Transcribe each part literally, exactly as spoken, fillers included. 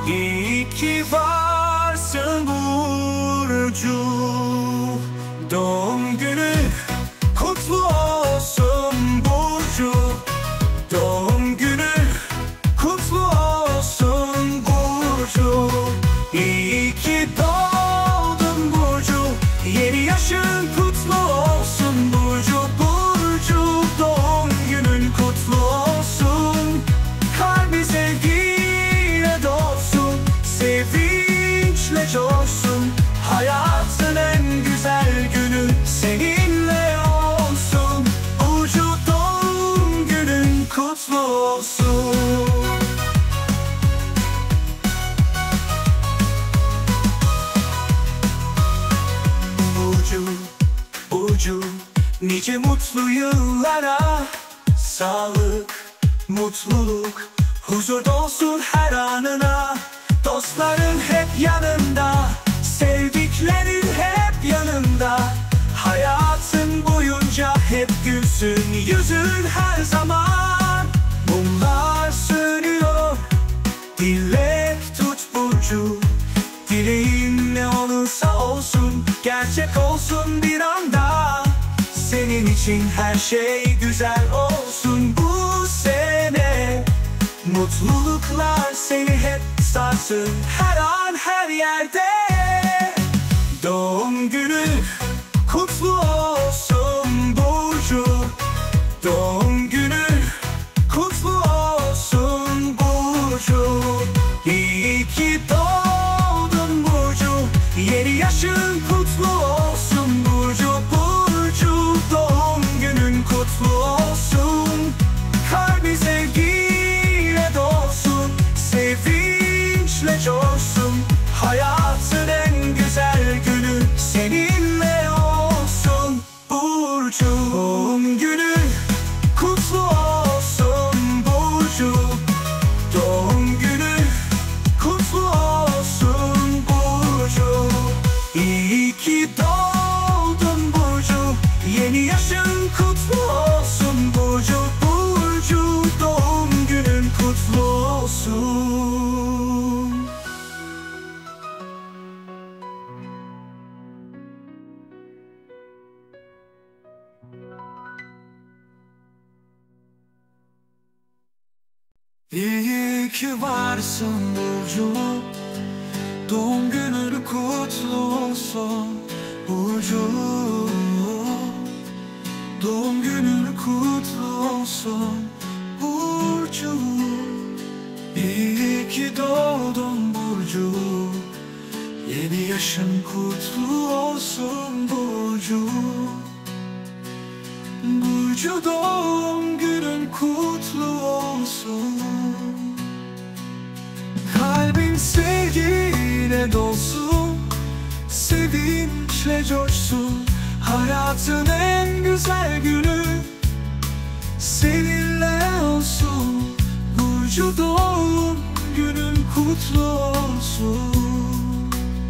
İyi ki varsın Burcu. Doğum günün kutlu olsun Burcu. Doğum günün kutlu olsun Burcu. İyi ki doğdun Burcu. Yeni yaşın kutlu olsun Burcu. Burcu, doğum günün kutlu olsun. Kalbi sevgiyle dolsun, sevinçle coşsun. Hayatın en güzel günü seninle olsun. Burcu, doğum günün kutlu olsun. Burcu, Burcu, nice mutlu yıllara. Sağlık, mutluluk, huzur dolsun her anına. Dostların hep yanında, sevdiklerin hep yanında. Hayatın boyunca hep gülsün yüzün her zaman. Mumlar sönüyor, dilek tut Burcu. Dileğin ne olursa olsun, gerçek olsun bir anda. Senin için her şey güzel olsun bu sene. Mutluluklar seni hep sarsın her an her yerde. Doğum günün kutlu olsun Burcu. Doğum günün kutlu olsun Burcu. İyi ki doğdun Burcu. Yeni yaşın kutlu olsun Burcu. Burcu, doğum günün kutlu olsun. Kalbi sevgiyle dolsun, sevinçle coşsun. Hayatın en güzel günü seninle olsun Burcu. Doğum günün kutlu olsun Burcu. Doğum günün kutlu olsun Burcu. İyi ki doğdun Burcu. Yeni yaşın kutlu olsun Burcu. Burcu, doğum günün kutlu olsun. İyi ki varsın Burcu. Doğum günün kutlu olsun Burcu. Doğum günün kutlu olsun Burcu. İyi ki doğdun Burcu. Yeni yaşın kutlu olsun Burcu. Burcu, doğum günün kutlu olsun. Kalbin sevgiyle dolsun, sevinçle coşsun. Hayatın en güzel günü seninle olsun. Burcu, doğum günün kutlu olsun.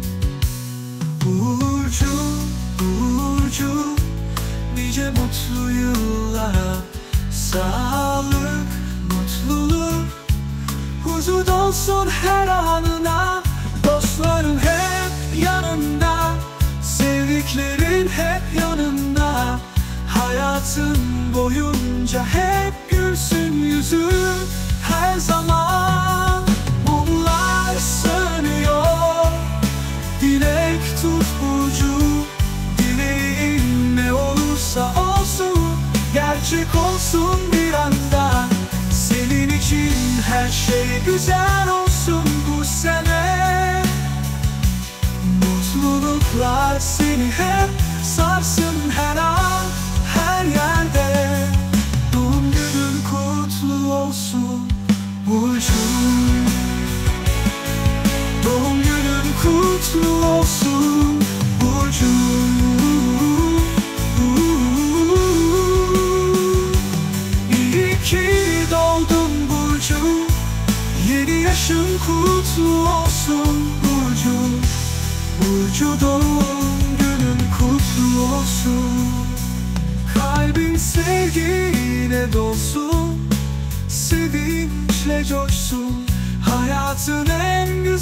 Burcu, Burcu, nice mutlu yıllara. Sağlık, mutluluk, huzur dolsun her anına. Dostların hep yanında, sevdiklerin hep yanında. Hayatın boyunca hep gülsün yüzün her zaman. Mumlar sönüyor, dilek tut Burcu. Dileğin ne olursa olsun, gerçek olsun bir anda. Senin için her şey güzel olsun bu sene. Mutluluklar seni hep sarsın her an her yerde. Doğum günün kutlu olsun Burcu. Doğum günün kutlu olsun Burcu. İyi ki doğdun Burcu. Yeni yaşın kutlu olsun Burcu. Burcu, doğum günün kutlu olsun. Kalbin sevgiyle dolsun, sevinçle coşsun. Hayatın en güzel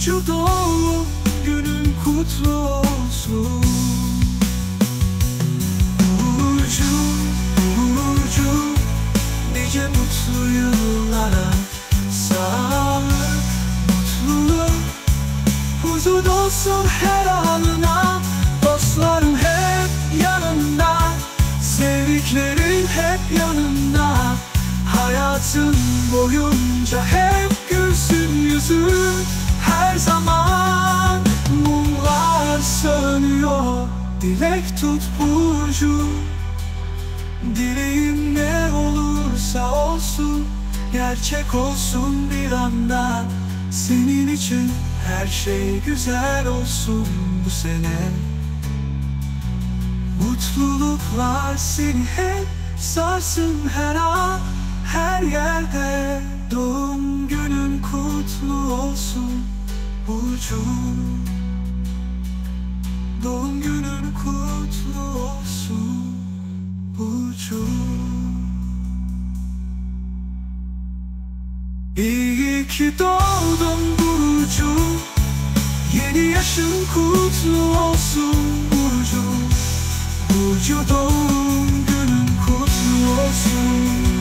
Burcu doğum günün kutlu olsun. Burcu, Burcu, nice mutlu yıllara, sağlık, mutluluk, huzur olsun her anına. Dostların hep yanında, sevdiklerin hep yanında. Hayatın boyunca hep gülsün yüzün. Her zaman mumlar sönüyor. Dilek tut Burcu, dileğin ne olursa olsun gerçek olsun bir anda. Senin için her şey güzel olsun bu sene. Mutluluklar seni hep sarsın her an, her yerde. Doğum günün kutlu olsun Burcu. Doğum günün kutlu olsun Burcu. İyi ki doğdun Burcu, yeni yaşın kutlu olsun Burcu. Burcu doğum günün kutlu olsun.